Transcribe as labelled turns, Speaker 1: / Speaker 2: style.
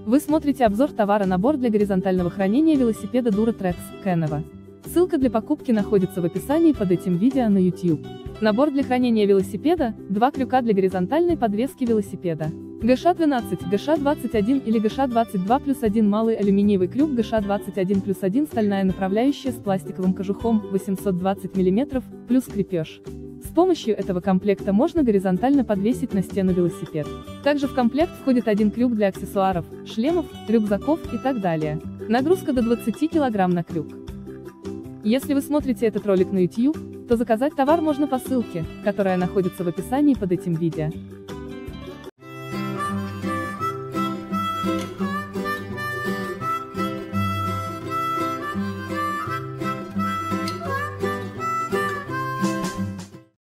Speaker 1: Вы смотрите обзор товара набор для горизонтального хранения велосипеда Duratrax Canova. Ссылка для покупки находится в описании под этим видео на YouTube. Набор для хранения велосипеда, 2 крюка для горизонтальной подвески велосипеда. ГШ-12, ГШ-21 или ГШ-22+1 малый алюминиевый крюк, ГШ-21+1 стальная направляющая с пластиковым кожухом 820 мм, плюс крепеж. С помощью этого комплекта можно горизонтально подвесить на стену велосипед. Также в комплект входит один крюк для аксессуаров, шлемов, рюкзаков и так далее. Нагрузка до 20 кг на крюк. Если вы смотрите этот ролик на YouTube, то заказать товар можно по ссылке, которая находится в описании под этим видео.